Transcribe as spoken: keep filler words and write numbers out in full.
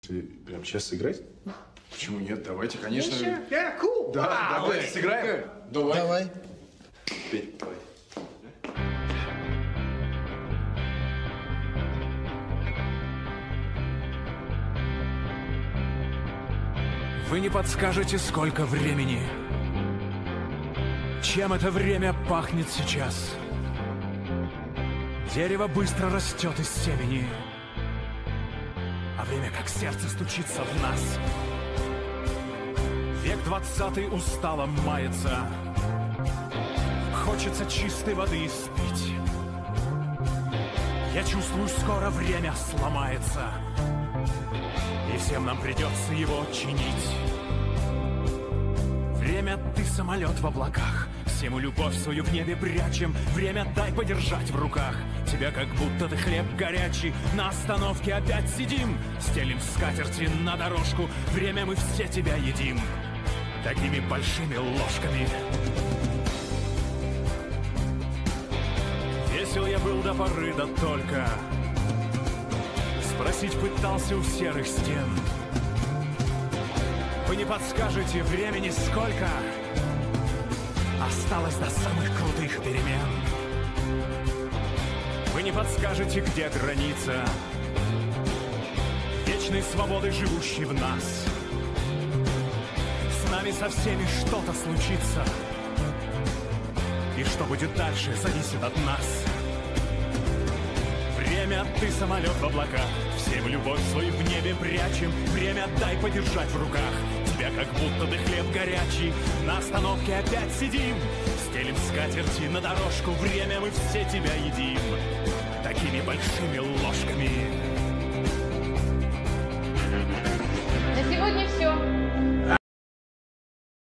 Ты прям сейчас сыграть? Почему нет? Давайте, конечно. Yeah, yeah, cool. Да, Wow, давайте hey, сыграем. good. Давай. Давай. Петь, давай. Вы не подскажете, сколько времени? Чем это время пахнет сейчас? Дерево быстро растет из семени, а время, как сердце, стучится в нас. Век двадцатый устало мается, хочется чистой воды испить. Я чувствую, скоро время сломается, и всем нам придется его чинить. Время, ты самолет в облаках, все мы любовь свою в небе прячем. Время, дай подержать в руках тебя, как будто ты хлеб горячий. На остановке опять сидим, стелим скатерти на дорожку. Время, мы все тебя едим такими большими ложками. Весел я был до поры, да только спросить пытался у серых стен. Вы не подскажете, времени сколько осталось до самых крутых перемен? Вы не подскажете, где граница вечной свободы, живущей в нас? С нами со всеми что-то случится, и что будет дальше, зависит от нас. Время, ты самолет в облаках, всем любовь свою в небе прячем. Время, дай подержать в руках тебя, как будто ты хлеб горячий. На остановке опять сидим, стелим скатерти на дорожку. Время, мы все тебя едим такими большими ложками.